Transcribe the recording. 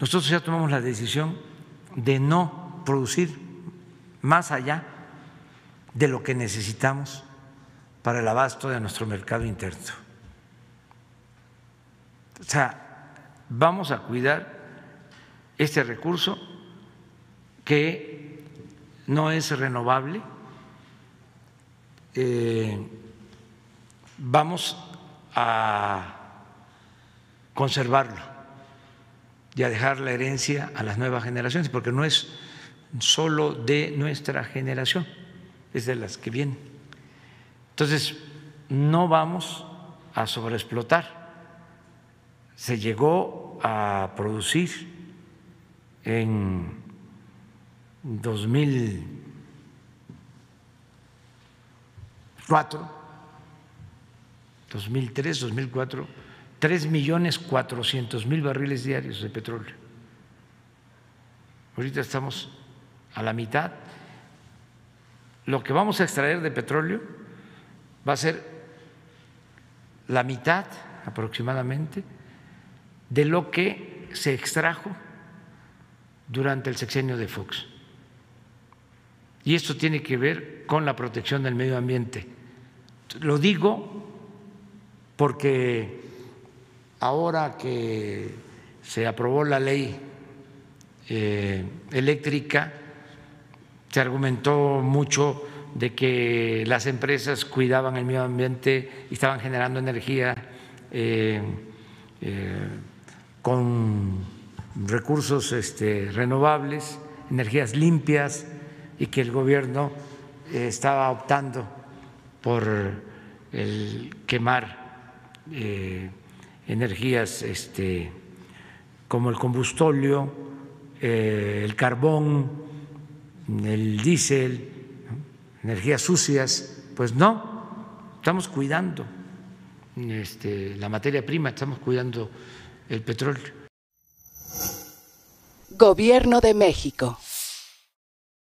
nosotros ya tomamos la decisión de no producir más allá de lo que necesitamos para el abasto de nuestro mercado interno. O sea, vamos a cuidar este recurso que no es renovable, vamos a conservarlo y a dejar la herencia a las nuevas generaciones, porque no es solo de nuestra generación, es de las que vienen. Entonces, no vamos a sobreexplotar. Se llegó a producir en 2004, 2003, 2004, 3.400.000 barriles diarios de petróleo. Ahorita estamos a la mitad. Lo que vamos a extraer de petróleo va a ser la mitad aproximadamente de lo que se extrajo durante el sexenio de Fox. Y esto tiene que ver con la protección del medio ambiente. Lo digo porque ahora que se aprobó la ley eléctrica, se argumentó mucho de que las empresas cuidaban el medio ambiente y estaban generando energía con recursos renovables, energías limpias, y que el gobierno estaba optando por el quemar energías como el combustóleo, el carbón, el diésel, energías sucias. Pues no, estamos cuidando la materia prima, estamos cuidando el petróleo. Gobierno de México.